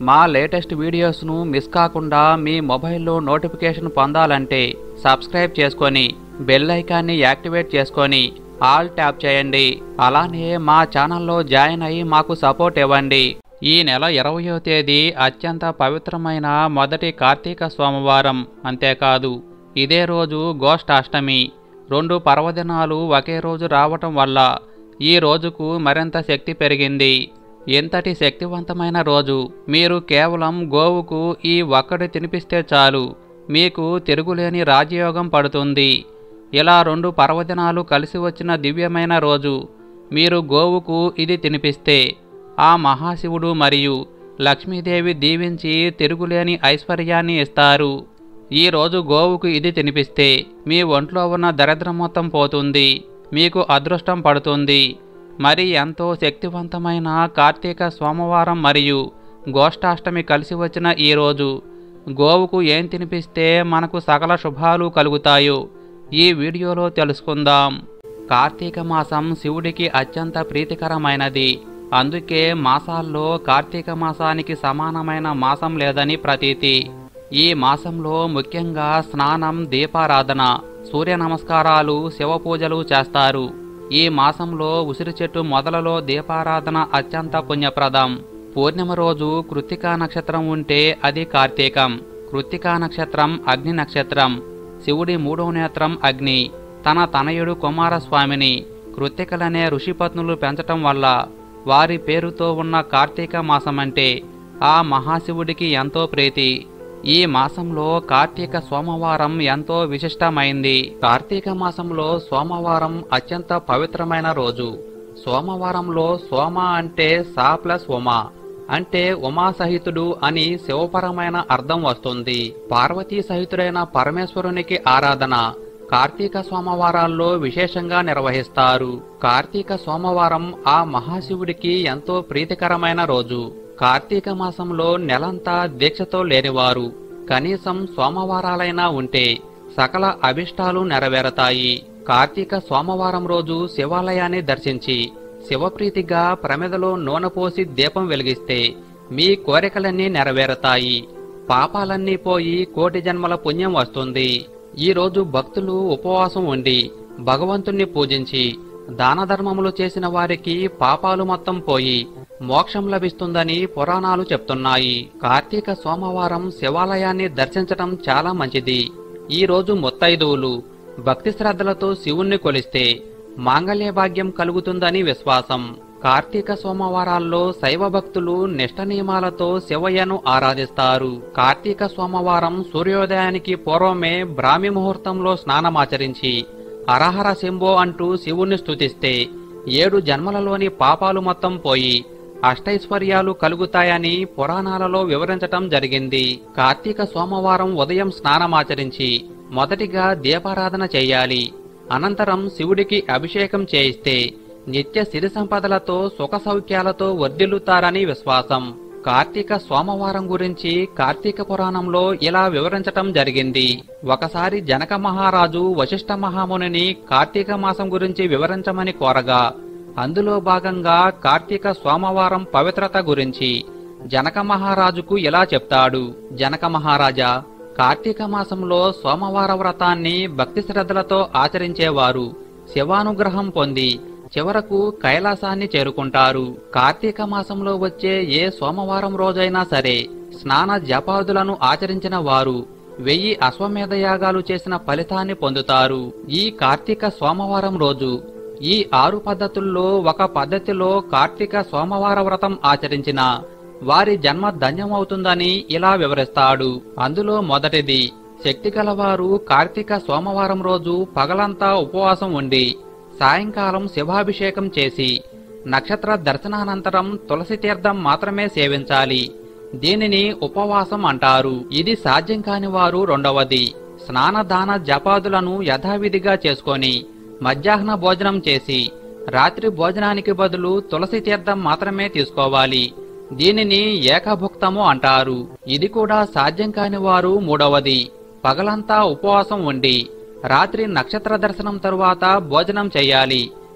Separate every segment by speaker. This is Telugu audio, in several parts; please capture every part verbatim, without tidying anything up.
Speaker 1: మా లేటెస్ట్ వీడియోస్ను మిస్ కాకుండా మీ మొబైల్లో నోటిఫికేషన్ పొందాలంటే సబ్స్క్రైబ్ చేసుకొని బెల్ ఐకాన్ని యాక్టివేట్ చేసుకొని ఆల్ ట్యాప్ చేయండి. అలానే మా ఛానల్లో జాయిన్ అయ్యి మాకు సపోర్ట్ ఇవ్వండి. ఈ నెల ఇరవయో తేదీ అత్యంత పవిత్రమైన మొదటి కార్తీక సోమవారం. అంతేకాదు ఇదే రోజు గోష్ఠాష్టమి. రెండు పర్వదినాలు ఒకే రోజు రావటం వల్ల ఈ రోజుకు మరింత శక్తి పెరిగింది. ఎంతటి శక్తివంతమైన రోజు. మీరు కేవలం గోవుకు ఈ ఒక్కటి తినిపిస్తే చాలు, మీకు తిరుగులేని రాజయోగం పడుతుంది. ఇలా రెండు పర్వదినాలు కలిసి వచ్చిన దివ్యమైన రోజు. మీరు గోవుకు ఇది తినిపిస్తే ఆ మహాశివుడు మరియు లక్ష్మీదేవి దీవించి తిరుగులేని ఐశ్వర్యాన్ని ఇస్తారు. ఈరోజు గోవుకు ఇది తినిపిస్తే మీ ఒంట్లో ఉన్న దరిద్రం మొత్తం పోతుంది, మీకు అదృష్టం పడుతుంది. మరి ఎంతో శక్తివంతమైన కార్తీక సోమవారం మరియు గోష్ఠాష్టమి కలిసి వచ్చిన ఈరోజు గోవుకు ఏం తినిపిస్తే మనకు సకల శుభాలు కలుగుతాయో ఈ వీడియోలో తెలుసుకుందాం. కార్తీక మాసం శివుడికి అత్యంత ప్రీతికరమైనది. అందుకే మాసాల్లో కార్తీక మాసానికి సమానమైన మాసం లేదని ప్రతీతి. ఈ మాసంలో ముఖ్యంగా స్నానం, దీపారాధన, సూర్య నమస్కారాలు, శివ పూజలు చేస్తారు. ఈ మాసంలో ఉసిరి చెట్టు మొదలలో దీపారాధన అత్యంత పుణ్యప్రదం. పూర్ణిమ రోజు కృత్తికా నక్షత్రం ఉంటే అది కార్తీకం. కృత్తికా నక్షత్రం అగ్ని నక్షత్రం. శివుడి మూడో నేత్రం అగ్ని. తన తనయుడు కుమారస్వామిని కృత్తికలనే ఋషిపత్నులు పెంచటం వల్ల వారి పేరుతో ఉన్న కార్తీక మాసమంటే ఆ మహాశివుడికి ఎంతో ప్రీతి. ఈ మాసంలో కార్తీక సోమవారం ఎంతో విశిష్టమైంది. కార్తీక మాసంలో సోమవారం అత్యంత పవిత్రమైన రోజు. సోమవారంలో సోమ అంటే సా ప్లస్ ఉమా అంటే ఉమా సహితుడు అని శివపరమైన అర్థం వస్తుంది. పార్వతీ సహితుడైన పరమేశ్వరునికి ఆరాధన కార్తీక సోమవారాల్లో విశేషంగా నిర్వహిస్తారు. కార్తీక సోమవారం ఆ మహాశివుడికి ఎంతో ప్రీతికరమైన రోజు. కార్తీక మాసంలో నెలంతా దీక్షతో లేనివారు కనీసం సోమవారాలైనా ఉంటే సకల అభిష్టాలు నెరవేరతాయి. కార్తీక సోమవారం రోజు శివాలయాన్ని దర్శించి శివప్రీతిగా ప్రమిదలో నూనె పోసి దీపం వెలిగిస్తే మీ కోరికలన్నీ నెరవేరతాయి, పాపాలన్నీ పోయి కోటి జన్మల పుణ్యం వస్తుంది. ఈ రోజు భక్తులు ఉపవాసం ఉండి భగవంతుణ్ణి పూజించి దాన ధర్మములు చేసిన వారికి పాపాలు మొత్తం పోయి మోక్షం లభిస్తుందని పురాణాలు చెప్తున్నాయి. కార్తీక సోమవారం శివాలయాన్ని దర్శించటం చాలా మంచిది. ఈ రోజు ముత్తైదువులు భక్తి శ్రద్ధలతో శివుణ్ణి కొలిస్తే మాంగళ్య భాగ్యం కలుగుతుందని విశ్వాసం. కార్తీక సోమవారాల్లో శైవ భక్తులు నిష్ఠ నియమాలతో శివయ్యను ఆరాధిస్తారు. కార్తీక సోమవారం సూర్యోదయానికి పూర్వమే బ్రాహ్మీ ముహూర్తంలో స్నానమాచరించి హరహర శంభో అంటూ శివుణ్ణి స్తుతిస్తే ఏడు జన్మలలోని పాపాలు మొత్తం పోయి అష్టైశ్వర్యాలు కలుగుతాయని పురాణాలలో వివరించటం జరిగింది. కార్తీక సోమవారం ఉదయం స్నానమాచరించి మొదటిగా దీపారాధన చేయాలి. అనంతరం శివుడికి అభిషేకం చేయిస్తే నిత్య సిరి సంపదలతో సుఖ సౌఖ్యాలతో వర్ధిల్లుతారని విశ్వాసం. కార్తీక సోమవారం గురించి కార్తీక పురాణంలో ఇలా వివరించటం జరిగింది. ఒకసారి జనక మహారాజు వశిష్ఠ మహామునిని కార్తీక మాసం గురించి వివరించమని కోరగా అందులో భాగంగా కార్తీక సోమవారం పవిత్రత గురించి జనక మహారాజుకు ఇలా చెప్తాడు. జనక మహారాజా, కార్తీక మాసంలో సోమవార వ్రతాన్ని భక్తి శ్రద్ధలతో ఆచరించేవారు శివానుగ్రహం పొంది చివరకు కైలాసాన్ని చేరుకుంటారు. కార్తీక మాసంలో వచ్చే ఏ సోమవారం రోజైనా సరే స్నాన జపాదులను ఆచరించిన వారు వెయ్యి అశ్వమేధ యాగాలు చేసిన ఫలితాన్ని పొందుతారు. ఈ కార్తీక సోమవారం రోజు ఈ ఆరు పద్ధతుల్లో ఒక పద్ధతిలో కార్తీక సోమవార వ్రతం ఆచరించిన వారి జన్మ ధన్యమవుతుందని ఇలా వివరిస్తాడు. అందులో మొదటిది, శక్తి గలవారు కార్తీక సోమవారం రోజు పగలంతా ఉపవాసం ఉండి సాయంకాలం శివాభిషేకం చేసి నక్షత్ర దర్శనానంతరం తులసి తీర్థం మాత్రమే సేవించాలి. దీనిని ఉపవాసం అంటారు. ఇది సాధ్యం కాని వారు రెండవది, స్నానదాన జపాదులను యథావిధిగా చేసుకొని మధ్యాహ్న భోజనం చేసి రాత్రి భోజనానికి బదులు తులసి తీర్థం మాత్రమే తీసుకోవాలి. దీనిని ఏకభుక్తము అంటారు. ఇది కూడా సాధ్యం కాని వారు మూడవది, పగలంతా ఉపవాసం ఉండి రాత్రి నక్షత్ర దర్శనం తరువాత భోజనం చేయాలి.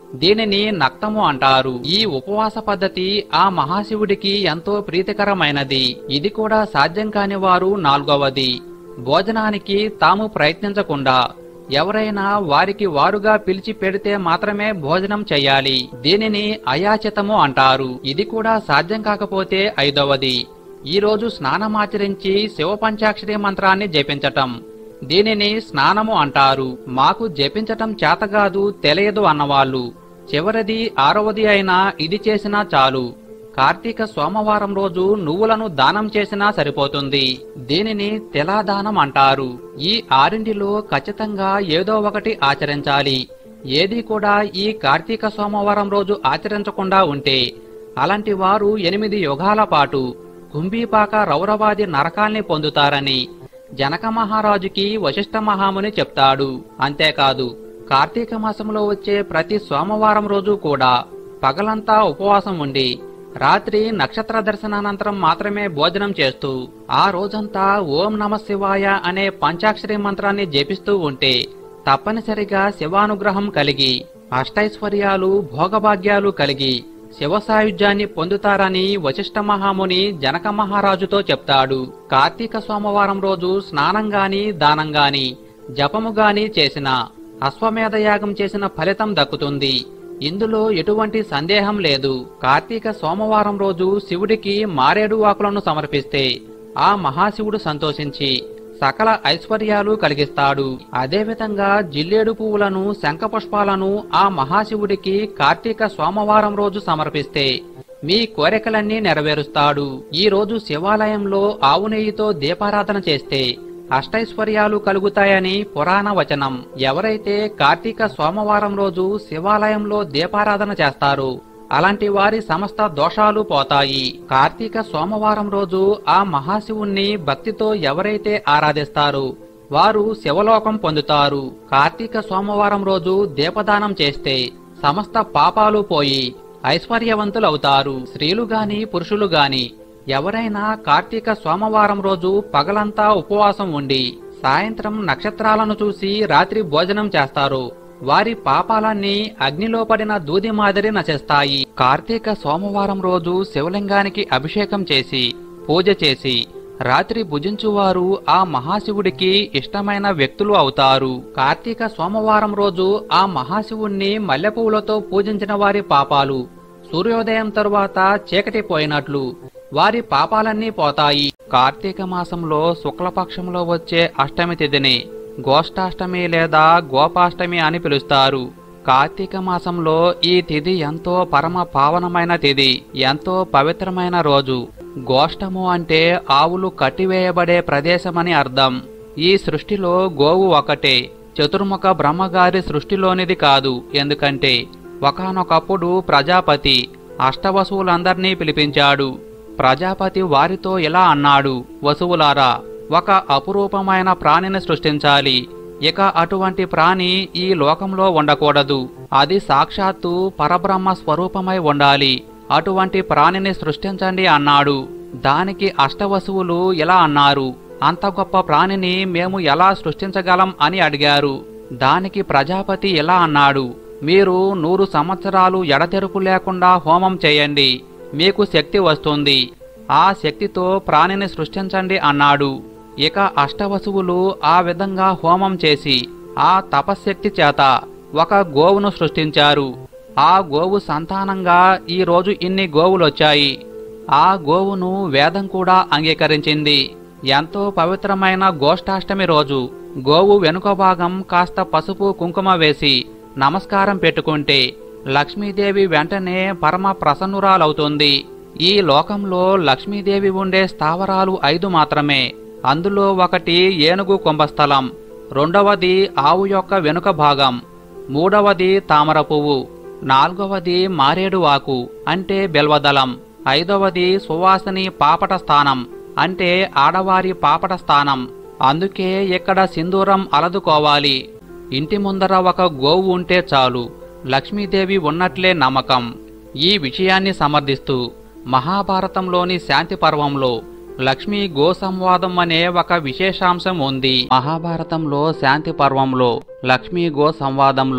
Speaker 1: దీనిని నక్తము అంటారు. ఈ ఉపవాస పద్ధతి ఆ మహాశివుడికి ఎంతో ప్రీతికరమైనది. ఇది కూడా సాధ్యం కాని వారు నాలుగవది, భోజనానికి తాము ప్రయత్నించకుండా ఎవరైనా వారికి వారుగా పిలిచి పెడితే మాత్రమే భోజనం చెయ్యాలి. దీనిని అయాచితము అంటారు. ఇది కూడా సాధ్యం కాకపోతే ఐదవది, ఈ రోజు స్నానమాచరించి శివ పంచాక్షరి మంత్రాన్ని జపించటం. దీనిని స్నానము అంటారు. మాకు జపించటం చేతగాదు, తెలియదు అన్నవాళ్ళు చివరిది ఆరవది అయినా ఇది చేసినా చాలు. కార్తీక సోమవారం రోజు నువ్వులను దానం చేసినా సరిపోతుంది. దీనిని తిలాదానం అంటారు. ఈ ఆరింటిలో ఖచ్చితంగా ఏదో ఒకటి ఆచరించాలి. ఏది కూడా ఈ కార్తీక సోమవారం రోజు ఆచరించకుండా ఉంటే అలాంటి వారు ఎనిమిది యుగాల పాటు కుంభీపాక రౌరవాది నరకాల్ని పొందుతారని జనక మహారాజుకి వశిష్ఠ మహాముని చెప్తాడు. అంతేకాదు, కార్తీక మాసంలో వచ్చే ప్రతి సోమవారం రోజు కూడా పగలంతా ఉపవాసం ఉండి రాత్రి నక్షత్ర దర్శనానంతరం మాత్రమే భోజనం చేస్తూ ఆ రోజంతా ఓం నమ శివాయ అనే పంచాక్షరి మంత్రాన్ని జపిస్తూ ఉంటే తప్పనిసరిగా శివానుగ్రహం కలిగి అష్టైశ్వర్యాలు భోగభాగ్యాలు కలిగి శివ సాయుధ్యాన్ని పొందుతారని వశిష్ఠ మహాముని జనక మహారాజుతో చెప్తాడు. కార్తీక సోమవారం రోజు స్నానం గాని దానం గాని జపము గాని చేసిన అశ్వమేధ యాగం చేసిన ఫలితం దక్కుతుంది. ఇందులో ఎటువంటి సందేహం లేదు. కార్తీక సోమవారం రోజు శివుడికి మారేడు ఆకులను సమర్పిస్తే ఆ మహాశివుడు సంతోషించి సకల ఐశ్వర్యాలు కలిగిస్తాడు. అదేవిధంగా జిల్లేడు పువ్వులను శంఖపుష్పాలను ఆ మహాశివుడికి కార్తీక సోమవారం రోజు సమర్పిస్తే మీ కోరికలన్నీ నెరవేరుస్తాడు. ఈ రోజు శివాలయంలో ఆవు నెయ్యితో దీపారాధన చేస్తే అష్టైశ్వర్యాలు కలుగుతాయని పురాణ వచనం. ఎవరైతే కార్తీక సోమవారం రోజు శివాలయంలో దీపారాధన చేస్తారో అలాంటి వారి సమస్త దోషాలు పోతాయి. కార్తీక సోమవారం రోజు ఆ మహాశివుణ్ణి భక్తితో ఎవరైతే ఆరాధిస్తారో వారు శివలోకం పొందుతారు. కార్తీక సోమవారం రోజు దీపదానం చేస్తే సమస్త పాపాలు పోయి ఐశ్వర్యవంతులవుతారు. స్త్రీలు గాని పురుషులు గాని ఎవరైనా కార్తీక సోమవారం రోజు పగలంతా ఉపవాసం ఉండి సాయంత్రం నక్షత్రాలను చూసి రాత్రి భోజనం చేస్తారు వారి పాపాలన్నీ అగ్నిలో పడిన దూది మాదిరి నశిస్తాయి. కార్తీక సోమవారం రోజు శివలింగానికి అభిషేకం చేసి పూజ చేసి రాత్రి భుజించువారు ఆ మహాశివుడికి ఇష్టమైన వ్యక్తులు అవుతారు. కార్తీక సోమవారం రోజు ఆ మహాశివుణ్ణి మల్లెపువ్వులతో పూజించిన వారి పాపాలు సూర్యోదయం తరువాత చీకటి పోయినట్లు వారి పాపాలన్నీ పోతాయి. కార్తీక మాసంలో శుక్లపక్షంలో వచ్చే అష్టమి తిథిని గోష్ఠాష్టమి లేదా గోపాష్టమి అని పిలుస్తారు. కార్తీక మాసంలో ఈ తిథి ఎంతో పరమ పావనమైన తిథి, ఎంతో పవిత్రమైన రోజు. గోష్ఠము అంటే ఆవులు కట్టివేయబడే ప్రదేశమని అర్థం. ఈ సృష్టిలో గోవు ఒకటే, చతుర్ముఖ బ్రహ్మగారి సృష్టిలోనిది కాదు. ఎందుకంటే ఒకానొకప్పుడు ప్రజాపతి అష్టవసువులందర్నీ పిలిపించాడు. ప్రజాపతి వారితో ఇలా అన్నాడు, వసువులారా, ఒక అపురూపమైన ప్రాణిని సృష్టించాలి. ఇక అటువంటి ప్రాణి ఈ లోకంలో ఉండకూడదు. అది సాక్షాత్తు పరబ్రహ్మ స్వరూపమై ఉండాలి. అటువంటి ప్రాణిని సృష్టించండి అన్నాడు. దానికి అష్టవసువులు ఇలా అన్నారు, అంత గొప్ప ప్రాణిని మేము ఎలా సృష్టించగలం అని అడిగారు. దానికి ప్రజాపతి ఇలా అన్నాడు, మీరు నూరు సంవత్సరాలు ఎడతెరుపు లేకుండా హోమం చేయండి, మీకు శక్తి వస్తుంది. ఆ శక్తితో ప్రాణిని సృష్టించండి అన్నాడు. ఇక అష్టవసువులు ఆ విధంగా హోమం చేసి ఆ తపశ్శక్తి చేత ఒక గోవును సృష్టించారు. ఆ గోవు సంతానంగా ఈ రోజు ఇన్ని గోవులొచ్చాయి. ఆ గోవును వేదం కూడా అంగీకరించింది. ఎంతో పవిత్రమైన గోష్ఠాష్టమి రోజు గోవు వెనుక భాగం కాస్త పసుపు కుంకుమ వేసి నమస్కారం పెట్టుకుంటే లక్ష్మీదేవి వెంటనే పరమ ప్రసన్నురాలవుతుంది. ఈ లోకంలో లక్ష్మీదేవి ఉండే స్థావరాలు ఐదు మాత్రమే. అందులో ఒకటి ఏనుగు కుంభస్థలం, రెండవది ఆవు యొక్క వెనుక భాగం, మూడవది తామర పువ్వు, నాలుగవది మారేడు ఆకు అంటే బెల్వదళం, ఐదవది సువాసిని పాపట స్థానం అంటే ఆడవారి పాపట స్థానం. అందుకే ఇక్కడ సింధూరం అలదుకోవాలి. ఇంటి ముందర ఒక గోవు ఉంటే చాలు, లక్ష్మీదేవి ఉన్నట్లే నమ్మకం. ఈ విషయాన్ని సమర్థిస్తూ మహాభారతంలోని శాంతి పర్వంలో లక్ష్మీ గో సంవాదం అనే ఒక విశేషాంశం ఉంది. మహాభారతంలో శాంతి పర్వంలో లక్ష్మీ గో సంవాదంలో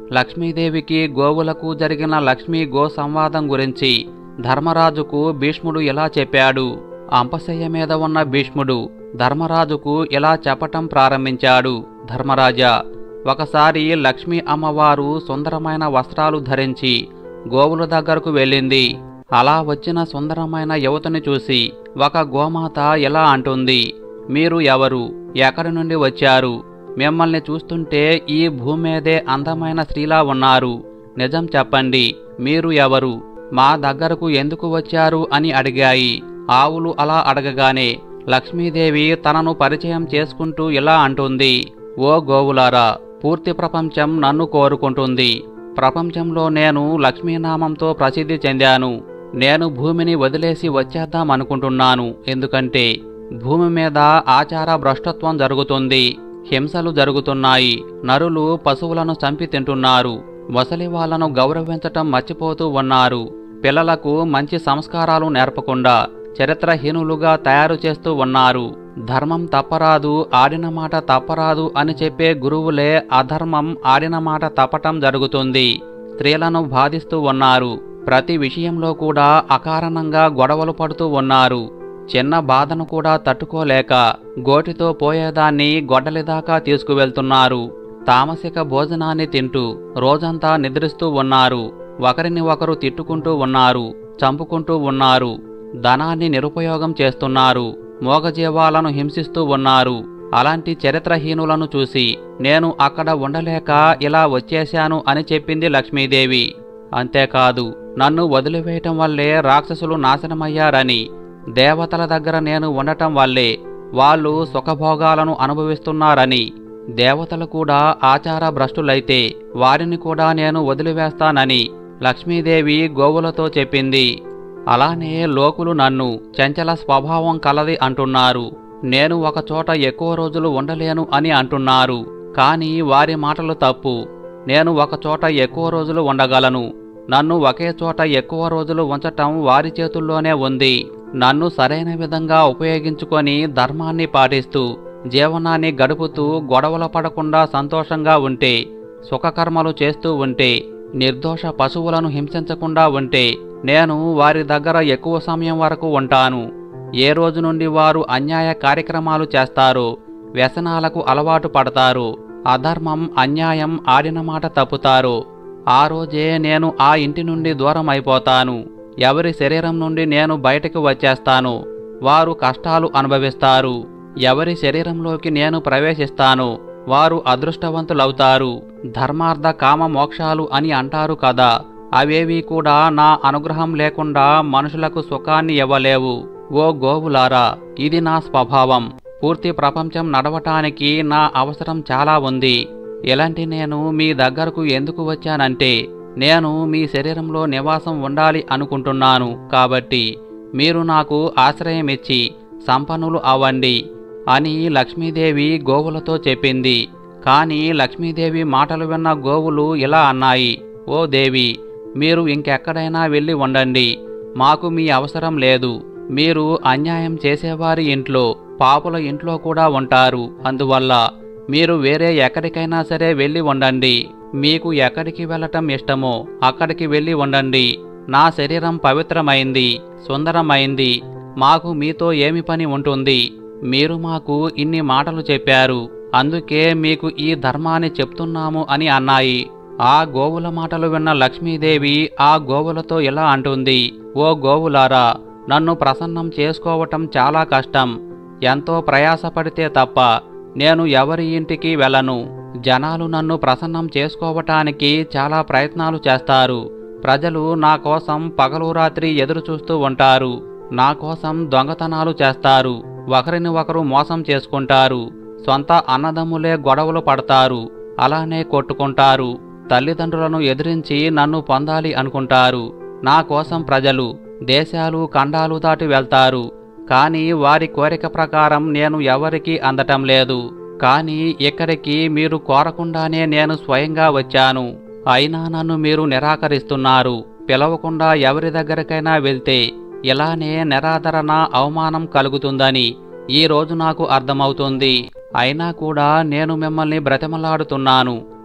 Speaker 1: లక్ష్మీదేవికి గోవులకు జరిగిన లక్ష్మీ గో సంవాదం గురించి ధర్మరాజుకు భీష్ముడు ఇలా చెప్పాడు. అంపశయ్య మీద ఉన్న భీష్ముడు ధర్మరాజుకు ఇలా చెప్పటం ప్రారంభించాడు. ధర్మరాజా, ఒకసారి లక్ష్మీ అమ్మవారు సుందరమైన వస్త్రాలు ధరించి గోవుల దగ్గరకు వెళ్ళింది. అలా వచ్చిన సుందరమైన యువతిని చూసి ఒక గోమాత ఇలా అంటుంది, మీరు ఎవరు? ఎక్కడి నుండి వచ్చారు? మిమ్మల్ని చూస్తుంటే ఈ భూమి మీదే అందమైన స్త్రీలా ఉన్నారు. నిజం చెప్పండి, మీరు ఎవరు? మా దగ్గరకు ఎందుకు వచ్చారు అని అడిగాయి. ఆవులు అలా అడగగానే లక్ష్మీదేవి తనను పరిచయం చేసుకుంటూ ఇలా అంటుంది, ఓ గోవులారా, పూర్తి ప్రపంచం నన్ను కోరుకుంటుంది. ప్రపంచంలో నేను లక్ష్మీనామంతో ప్రసిద్ధి చెందాను. నేను భూమిని వదిలేసి వచ్చేద్దామనుకుంటున్నాను. ఎందుకంటే భూమి మీద ఆచార భ్రష్టత్వం జరుగుతుంది, హింసలు జరుగుతున్నాయి. నరులు పశువులను చంపి తింటున్నారు. ముసలి వాళ్లను గౌరవించటం మర్చిపోతూ ఉన్నారు. పిల్లలకు మంచి సంస్కారాలు నేర్పకుండా చరిత్రహీనులుగా తయారు చేస్తూ ఉన్నారు. ధర్మం తప్పరాదు, ఆడిన మాట తప్పరాదు అని చెప్పే గురువులే అధర్మం, ఆడిన మాట తప్పటం జరుగుతుంది. స్త్రీలను బాధిస్తూ ఉన్నారు. ప్రతి విషయంలో కూడా అకారణంగా గొడవలు పడుతూ ఉన్నారు. చిన్న బాధను కూడా తట్టుకోలేక గోటితో పోయేదాన్ని గొడ్డలిదాకా తీసుకువెళ్తున్నారు. తామసిక భోజనాన్ని తింటూ రోజంతా నిద్రిస్తూ ఉన్నారు. ఒకరిని ఒకరు తిట్టుకుంటూ ఉన్నారు, చంపుకుంటూ ఉన్నారు. ధనాన్ని నిరుపయోగం చేస్తున్నారు. మోగజీవాలను హింసిస్తూ ఉన్నారు. అలాంటి చరిత్రహీనులను చూసి నేను అక్కడ ఉండలేక ఇలా వచ్చేశాను అని చెప్పింది లక్ష్మీదేవి. అంతేకాదు, నన్ను వదిలివేయటం వల్లే రాక్షసులు నాశనమయ్యారని, దేవతల దగ్గర నేను ఉండటం వల్లే వాళ్ళు సుఖభోగాలను అనుభవిస్తున్నారని, దేవతలు కూడా ఆచార భ్రష్టులైతే వారిని కూడా నేను వదిలివేస్తానని లక్ష్మీదేవి గోవులతో చెప్పింది. అలానే లోకులు నన్ను చంచల స్వభావం కలది అంటున్నారు. నేను ఒకచోట ఎక్కువ రోజులు ఉండలేను అని అంటున్నారు. కానీ వారి మాటలు తప్పు. నేను ఒకచోట ఎక్కువ రోజులు ఉండగలను. నన్ను ఒకే చోట ఎక్కువ రోజులు ఉంచటం వారి చేతుల్లోనే ఉంది. నన్ను సరైన విధంగా ఉపయోగించుకొని ధర్మాన్ని పాటిస్తూ జీవనాన్ని గడుపుతూ గొడవలు పడకుండా సంతోషంగా ఉంటే, సుఖకర్మలు చేస్తూ ఉంటే, నిర్దోష పశువులను హింసించకుండా ఉంటే నేను వారి దగ్గర ఎక్కువ సమయం వరకు ఉంటాను. ఏ రోజు నుండి వారు అన్యాయ కార్యక్రమాలు చేస్తారో, వ్యసనాలకు అలవాటు పడతారు, అధర్మం అన్యాయం ఆడిన మాట తప్పుతారు, ఆ రోజే నేను ఆ ఇంటి నుండి దూరం అయిపోతాను. ఎవరి శరీరం నుండి నేను బయటకు వచ్చేస్తాను, వారు కష్టాలు అనుభవిస్తారు. ఎవరి శరీరంలోకి నేను ప్రవేశిస్తాను, వారు అదృష్టవంతులవుతారు. ధర్మార్థ కామ మోక్షాలు అని అంటారు కదా, అవేవి కూడా నా అనుగ్రహం లేకుండా మనుషులకు సుఖాన్ని ఇవ్వలేవు. ఓ గోవులారా, ఇది నా స్వభావం. పూర్తి ప్రపంచం నడవటానికి నా అవసరం చాలా ఉంది. ఇలాంటి నేను మీ దగ్గరకు ఎందుకు వచ్చానంటే, నేను మీ శరీరంలో నివాసం ఉండాలి అనుకుంటున్నాను. కాబట్టి మీరు నాకు ఆశ్రయమిచ్చి సంపన్నులు అవ్వండి అని లక్ష్మీదేవి గోవులతో చెప్పింది. కానీ లక్ష్మీదేవి మాటలు విన్న గోవులు ఇలా అన్నాయి, ఓ దేవి, మీరు ఇంకెక్కడైనా వెళ్ళి ఉండండి. మాకు మీ అవసరం లేదు. మీరు అన్యాయం చేసేవారి ఇంట్లో, పాపుల ఇంట్లో కూడా ఉంటారు. అందువల్ల మీరు వేరే ఎక్కడికైనా సరే వెళ్ళి ఉండండి. మీకు ఎక్కడికి వెళ్ళటం ఇష్టమో అక్కడికి వెళ్ళి ఉండండి. నా శరీరం పవిత్రమైంది, సుందరమైంది. మాకు మీతో ఏమి పని ఉంటుంది? మీరు మాకు ఇన్ని మాటలు చెప్పారు, అందుకే మీకు ఈ ధర్మాన్ని చెప్తున్నాము అని అన్నాయి. ఆ గోవుల మాటలు విన్న లక్ష్మీదేవి ఆ గోవులతో ఇలా అంటుంది, ఓ గోవులారా, నన్ను ప్రసన్నం చేసుకోవటం చాలా కష్టం. ఎంతో ప్రయాసపడితే తప్ప నేను ఎవరి ఇంటికి వెళ్ళను. జనాలు నన్ను ప్రసన్నం చేసుకోవటానికి చాలా ప్రయత్నాలు చేస్తారు. ప్రజలు నా కోసం పగలు రాత్రి ఎదురు చూస్తూ ఉంటారు. నా కోసం దొంగతనాలు చేస్తారు. ఒకరిని ఒకరు మోసం చేసుకుంటారు. సొంత అన్నదమ్ములే గొడవలు పడతారు. అలానే కొట్టుకుంటారు. తల్లిదండ్రులను ఎదిరించి నన్ను పొందాలి అనుకుంటారు. నా కోసం ప్రజలు దేశాలు ఖండాలు దాటి వెళ్తారు. కానీ వారి కోరిక ప్రకారం నేను ఎవరికీ అందటం లేదు. కానీ ఇక్కడికి మీరు కోరకుండానే నేను స్వయంగా వచ్చాను. అయినా నన్ను మీరు నిరాకరిస్తున్నారు. పిలవకుండా ఎవరి దగ్గరికైనా వెళ్తే ఇలానే నిరాదరణ, అవమానం కలుగుతుందని ఈ రోజు నాకు అర్థమవుతుంది. అయినా కూడా నేను మిమ్మల్ని బ్రతిమలాడుతున్నాను.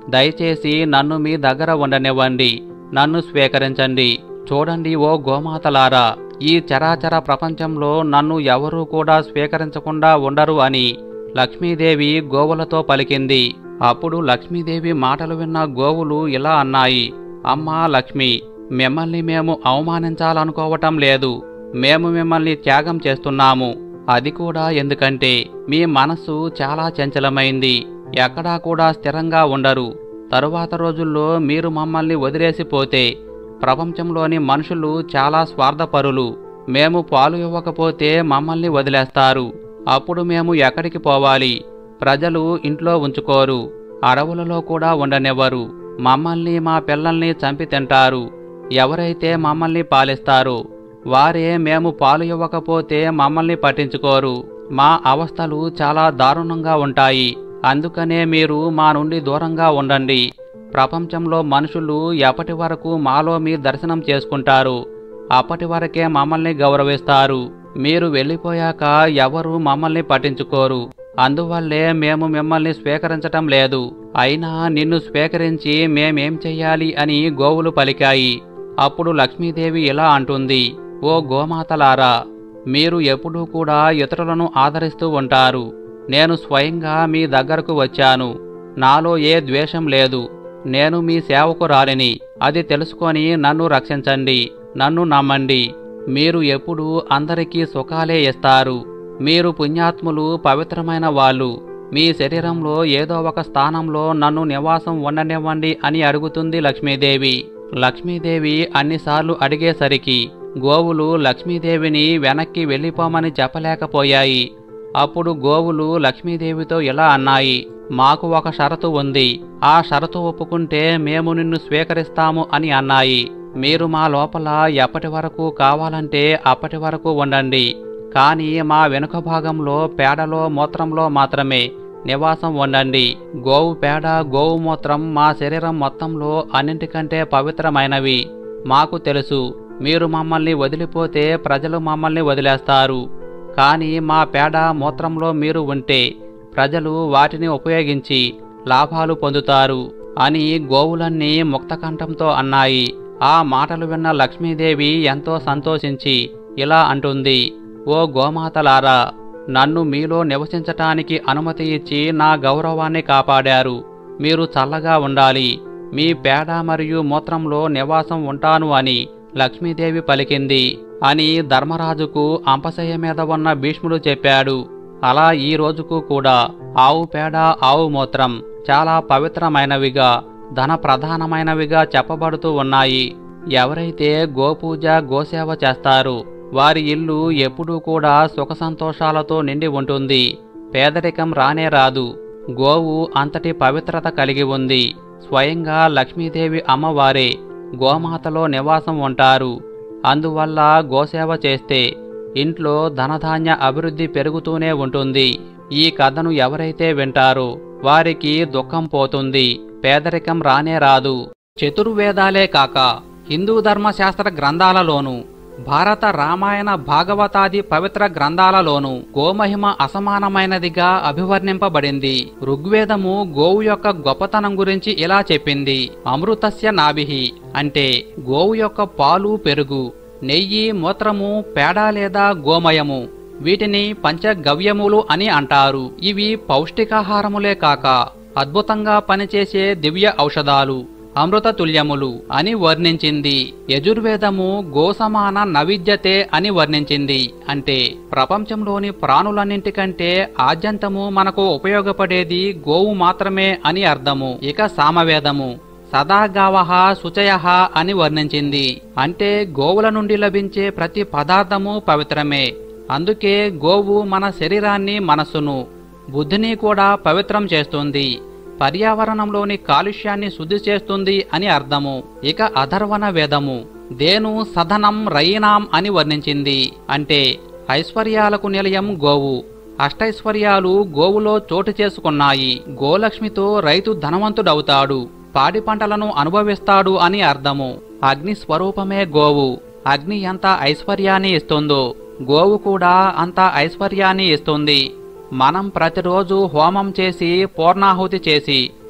Speaker 1: దయచేసి నన్ను మీ దగ్గర ఉండనివ్వండి, నన్ను స్వీకరించండి. చూడండి ఓ గోమాతలారా, ఈ చరాచర ప్రపంచంలో నన్ను ఎవరూ కూడా స్వీకరించకుండా ఉండరు అని లక్ష్మీదేవి గోవులతో పలికింది. అప్పుడు లక్ష్మీదేవి మాటలు విన్న గోవులు ఇలా అన్నాయి, అమ్మా లక్ష్మి, మిమ్మల్ని మేము అవమానించాలనుకోవటం లేదు. మేము మిమ్మల్ని త్యాగం చేస్తున్నాము. అది కూడా ఎందుకంటే మీ మనస్సు చాలా చంచలమైంది, ఎక్కడా కూడా స్థిరంగా ఉండరు. తరువాత రోజుల్లో మీరు మమ్మల్ని వదిలేసిపోతే ప్రపంచంలోని మనుషులు చాలా స్వార్థపరులు. మేము పాలు ఇవ్వకపోతే మమ్మల్ని వదిలేస్తారు. అప్పుడు మేము ఎక్కడికి పోవాలి? ప్రజలు ఇంట్లో ఉంచుకోరు, అడవులలో కూడా ఉండనివ్వరు. మమ్మల్ని మా పిల్లల్ని చంపి తింటారు. ఎవరైతే మమ్మల్ని పాలిస్తారో వారే మేము పాలు ఇవ్వకపోతే మమ్మల్ని పట్టించుకోరు. మా అవస్థలు చాలా దారుణంగా ఉంటాయి. అందుకనే మీరు మా నుండి దూరంగా ఉండండి. ప్రపంచంలో మనుషులు ఎప్పటి వరకు మాలో మీ దర్శనం చేసుకుంటారు అప్పటి వరకే మమ్మల్ని గౌరవిస్తారు. మీరు వెళ్ళిపోయాక ఎవరు మమ్మల్ని పట్టించుకోరు. అందువల్లే మేము మిమ్మల్ని స్వీకరించటం లేదు. అయినా నిన్ను స్వీకరించి మేమేం చెయ్యాలి అని గోవులు పలికాయి. అప్పుడు లక్ష్మీదేవి ఇలా అంటుంది, ఓ గోమాతలారా, మీరు ఎప్పుడూ కూడా ఇతరులను ఆదరిస్తూ ఉంటారు. నేను స్వయంగా మీ దగ్గరకు వచ్చాను. నాలో ఏ ద్వేషం లేదు. నేను మీ సేవకురాలిని. అది తెలుసుకొని నన్ను రక్షించండి, నన్ను నమ్మండి. మీరు ఎప్పుడూ అందరికీ సుఖాలే ఇస్తారు. మీరు పుణ్యాత్ములు, పవిత్రమైన వాళ్ళు. మీ శరీరంలో ఏదో ఒక స్థానంలో నన్ను నివాసం ఉండనివ్వండి అని అడుగుతుంది లక్ష్మీదేవి. లక్ష్మీదేవి అన్నిసార్లు అడిగేసరికి గోవులు లక్ష్మీదేవిని వెనక్కి వెళ్ళిపోమని చెప్పలేకపోయాయి. అప్పుడు గోవులు లక్ష్మీదేవితో ఇలా అన్నాయి, మాకు ఒక షరతు ఉంది. ఆ షరతు ఒప్పుకుంటే మేము నిన్ను స్వీకరిస్తాము అని అన్నాయి. మీరు మా లోపల ఎప్పటి వరకు కావాలంటే అప్పటి వరకు ఉండండి. కానీ మా వెనుక భాగంలో పేడలో మూత్రంలో మాత్రమే నివాసం ఉండండి. గోవు పేడ, గోవు మూత్రం మా శరీరం మొత్తంలో అన్నింటికంటే పవిత్రమైనవి. మాకు తెలుసు మీరు మమ్మల్ని వదిలిపోతే ప్రజలు మమ్మల్ని వదిలేస్తారు. కానీ మా పేడ మూత్రంలో మీరు ఉంటే ప్రజలు వాటిని ఉపయోగించి లాభాలు పొందుతారు అని గోవులన్నీ ముక్తకంఠంతో అన్నాయి. ఆ మాటలు విన్న లక్ష్మీదేవి ఎంతో సంతోషించి ఇలా అంటుంది, ఓ గోమాతలారా, నన్ను మీలో నివసించటానికి అనుమతి ఇచ్చి నా గౌరవాన్ని కాపాడారు. మీరు చల్లగా ఉండాలి. మీ పేడ మరియు మూత్రంలో నివాసం ఉంటాను అని లక్ష్మీదేవి పలికింది అని ధర్మరాజుకు అంపశయ్య మీద ఉన్న భీష్ముడు చెప్పాడు. అలా ఈ రోజుకు కూడా ఆవు పేడ, ఆవు మూత్రం చాలా పవిత్రమైనవిగా, ధన ప్రధానమైనవిగా చెప్పబడుతూ ఉన్నాయి. ఎవరైతే గోపూజ, గోసేవ చేస్తారో వారి ఇల్లు ఎప్పుడూ కూడా సుఖ సంతోషాలతో నిండి ఉంటుంది. పేదరికం రానే రాదు. గోవు అంతటి పవిత్రత కలిగి ఉంది. స్వయంగా లక్ష్మీదేవి అమ్మవారే గోమాతలో నివాసం ఉంటారు. అందువల్ల గోసేవ చేస్తే ఇంట్లో ధనధాన్య అభివృద్ధి పెరుగుతూనే ఉంటుంది. ఈ కథను ఎవరైతే వింటారో వారికి దుఃఖం పోతుంది, పేదరికం రానే రాదు. చతుర్వేదాలే కాక హిందూ ధర్మశాస్త్ర గ్రంథాలలోనూ, భారత రామాయణ భాగవతాది పవిత్ర గ్రంథాలలోనూ గోమహిమ అసమానమైనదిగా అభివర్ణింపబడింది. ఋగ్వేదము గోవు యొక్క గొప్పతనం గురించి ఇలా చెప్పింది, అమృతస్య నాభిః అంటే గోవు యొక్క పాలు, పెరుగు, నెయ్యి, మూత్రము, పేడ లేదా గోమయము, వీటిని పంచగవ్యములు అని అంటారు. ఇవి పౌష్టికాహారములే కాక అద్భుతంగా పనిచేసే దివ్య ఔషధాలు, అమృత తుల్యములు అని వర్ణించింది. యజుర్వేదము గోసమాన నవిద్యతే అని వర్ణించింది. అంటే ప్రపంచంలోని ప్రాణులన్నింటికంటే ఆద్యంతము మనకు ఉపయోగపడేది గోవు మాత్రమే అని అర్థము. ఇక సామవేదము సదాగావః శుచయః అని వర్ణించింది. అంటే గోవుల నుండి లభించే ప్రతి పదార్థము పవిత్రమే. అందుకే గోవు మన శరీరాన్ని, మనస్సును, బుద్ధిని కూడా పవిత్రం చేస్తుంది. పర్యావరణంలోని కాలుష్యాన్ని శుద్ధి చేస్తుంది అని అర్థము. ఇక అధర్వణ వేదము దేను సధనం రయీనాం అని వర్ణించింది. అంటే ఐశ్వర్యాలకు నిలయం గోవు. అష్టైశ్వర్యాలు గోవులో చోటు చేసుకున్నాయి. గోలక్ష్మితో రైతు ధనవంతుడవుతాడు, పాడి పంటలను అనుభవిస్తాడు అని అర్థము. అగ్ని స్వరూపమే గోవు. అగ్ని ఎంత ఐశ్వర్యాన్ని ఇస్తుందో గోవు కూడా అంత ఐశ్వర్యాన్ని ఇస్తుంది. మనం ప్రతిరోజు హోమం చేసి పూర్ణాహుతి చేసి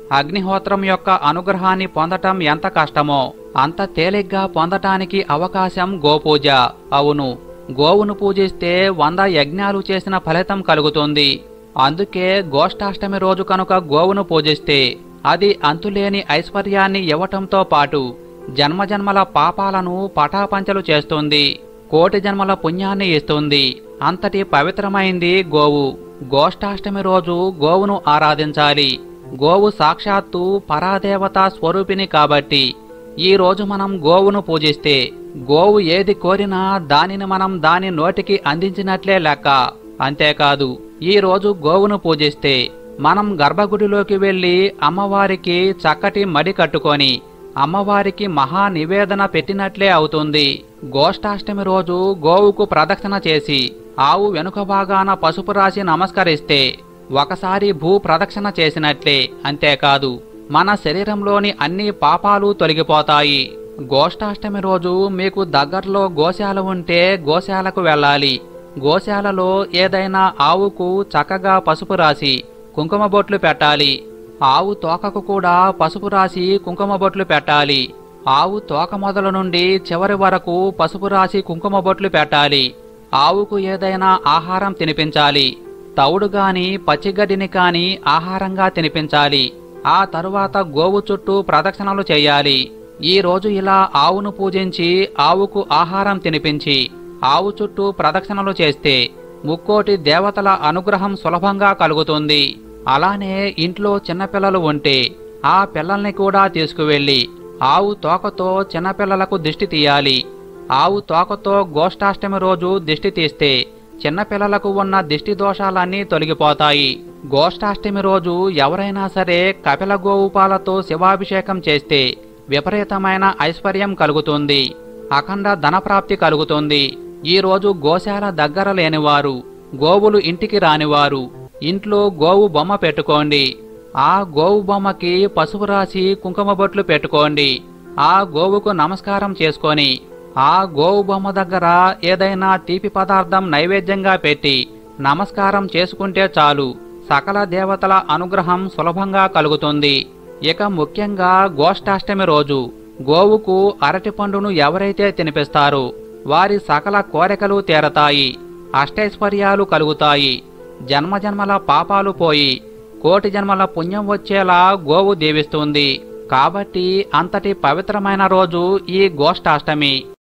Speaker 1: అగ్నిహోత్రం యొక్క అనుగ్రహాన్ని పొందటం ఎంత కష్టమో అంత తేలిగ్గా పొందటానికి అవకాశం గోపూజ. అవును, గోవును పూజిస్తే వంద యజ్ఞాలు చేసిన ఫలితం కలుగుతుంది. అందుకే గోష్ఠాష్టమి రోజు కనుక గోవును పూజిస్తే అది అంతులేని ఐశ్వర్యాన్ని ఇవ్వటంతో పాటు జన్మజన్మల పాపాలను పటాపంచలు చేస్తుంది, కోటి జన్మల పుణ్యాన్ని ఇస్తుంది. అంతటి పవిత్రమైంది గోవు. గోష్ఠాష్టమి రోజు గోవును ఆరాధించాలి. గోవు సాక్షాత్తు పరాదేవత స్వరూపిణి కాబట్టి ఈ రోజు మనం గోవును పూజిస్తే గోవు ఏది కోరినా దానిని మనం దాని నోటికి అందించినట్లే లెక్క. అంతేకాదు, ఈ రోజు గోవును పూజిస్తే మనం గర్భగుడిలోకి వెళ్లి అమ్మవారికి చక్కటి మడి కట్టుకొని అమ్మవారికి మహా నివేదన పెట్టినట్లే అవుతుంది. గోష్ఠాష్టమి రోజు గోవుకు ప్రదక్షిణ చేసి ఆవు వెనుక భాగాన పసుపు రాసి నమస్కరిస్తే ఒకసారి భూ ప్రదక్షిణ చేసినట్లే. అంతేకాదు, మన శరీరంలోని అన్ని పాపాలు తొలగిపోతాయి. గోష్ఠాష్టమి రోజు మీకు దగ్గరలో గోశాల ఉంటే గోశాలకు వెళ్ళాలి. గోశాలలో ఏదైనా ఆవుకు చక్కగా పసుపు రాసి కుంకుమ బొట్లు పెట్టాలి. ఆవు తోకకు కూడా పసుపు రాసి కుంకుమ బొట్లు పెట్టాలి. ఆవు తోక మొదల నుండి చివరి వరకు పసుపు రాసి కుంకుమ బొట్లు పెట్టాలి. ఆవుకు ఏదైనా ఆహారం తినిపించాలి. తవుడు గాని పచ్చిగడ్డిని కాని ఆహారంగా తినిపించాలి. ఆ తరువాత గోవు చుట్టూ ప్రదక్షిణలు చేయాలి. ఈ రోజు ఇలా ఆవును పూజించి ఆవుకు ఆహారం తినిపించి ఆవు చుట్టూ ప్రదక్షిణలు చేస్తే ముక్కోటి దేవతల అనుగ్రహం సులభంగా కలుగుతుంది. అలానే ఇంట్లో చిన్నపిల్లలు ఉంటే ఆ పిల్లల్ని కూడా తీసుకువెళ్లి ఆవు తోకతో చిన్నపిల్లలకు దిష్టి తీయాలి. ఆవు తోకతో గోష్ఠాష్టమి రోజు దిష్టి తీస్తే చిన్నపిల్లలకు ఉన్న దిష్టి దోషాలన్నీ తొలగిపోతాయి. గోష్ఠాష్టమి రోజు ఎవరైనా సరే కపిల గోవు పాలతో శివాభిషేకం చేస్తే విపరీతమైన ఐశ్వర్యం కలుగుతుంది, అఖండ ధనప్రాప్తి కలుగుతుంది. ఈ రోజు గోశాల దగ్గర లేనివారు, గోవులు ఇంటికి రానివారు ఇంట్లో గోవు బొమ్మ పెట్టుకోండి. ఆ గోవు బొమ్మకి పసుపు రాసి కుంకుమ బొట్లు పెట్టుకోండి. ఆ గోవుకు నమస్కారం చేసుకొని ఆ గోవు బొమ్మ దగ్గర ఏదైనా తీపి పదార్థం నైవేద్యంగా పెట్టి నమస్కారం చేసుకుంటే చాలు, సకల దేవతల అనుగ్రహం సులభంగా కలుగుతుంది. ఇక ముఖ్యంగా గోష్ఠాష్టమి రోజు గోవుకు అరటి పండును ఎవరైతే తినిపిస్తారో వారి సకల కోరికలు తీరతాయి, అష్టైశ్వర్యాలు కలుగుతాయి, జన్మజన్మల పాపాలు పోయి కోటి జన్మల పుణ్యం వచ్చేలా గోవు దీవిస్తుంది. కాబట్టి అంతటి పవిత్రమైన రోజు ఈ గోష్ఠాష్టమి.